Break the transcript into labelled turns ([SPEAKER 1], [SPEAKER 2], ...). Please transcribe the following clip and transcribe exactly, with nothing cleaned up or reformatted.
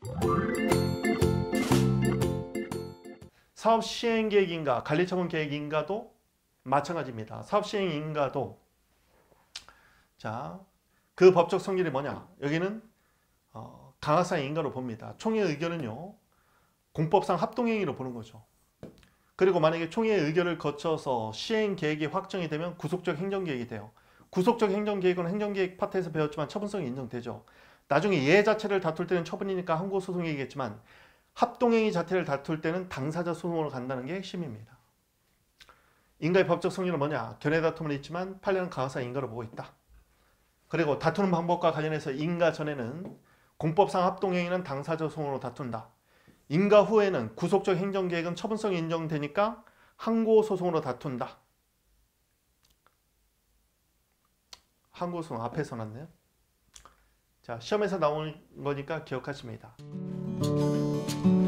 [SPEAKER 1] 사업 시행 계획인가, 관리처분 계획인가도 마찬가지입니다. 사업 시행인가도 자, 그 법적 성질이 뭐냐? 여기는 어, 강화사의 인가로 봅니다. 총회 의결은요, 공법상 합동행위로 보는 거죠. 그리고 만약에 총회 의결을 거쳐서 시행 계획이 확정이 되면 구속적 행정계획이 돼요. 구속적 행정계획은 행정계획 파트에서 배웠지만 처분성이 인정되죠. 나중에 얘 자체를 다툴 때는 처분이니까 항고소송이겠지만 합동행위 자체를 다툴 때는 당사자 소송으로 간다는 게 핵심입니다. 인가의 법적 성질은 뭐냐? 견해 다툼은 있지만 판례는 강화사 인가로 보고 있다. 그리고 다투는 방법과 관련해서 인가 전에는 공법상 합동행위는 당사자 소송으로 다툰다. 인가 후에는 구속적 행정계획은 처분성이 인정되니까 항고소송으로 다툰다. 항고소송 앞에 써놨네요. 자, 시험에서 나오는 거니까 기억하십니다.